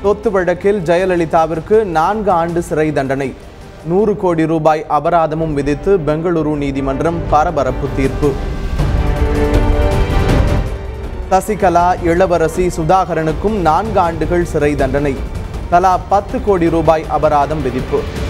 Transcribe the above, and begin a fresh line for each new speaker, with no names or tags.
சொத்து வழக்கில் ஜெயலலிதாவிற்கு 4 ஆண்டு சிறை தண்டனை, 100 கோடி ரூபாய் அபராதமும் விதித்து பெங்களூரு நீதிமன்றம் பரபரப்பு தீர்ப்பு. சசிகலா, இளவரசி சுதாகரனுக்கும் 4 ஆண்டுகள் சிறை தண்டனை, தலா 10 கோடி ரூபாய் அபராதம் விதிப்பு.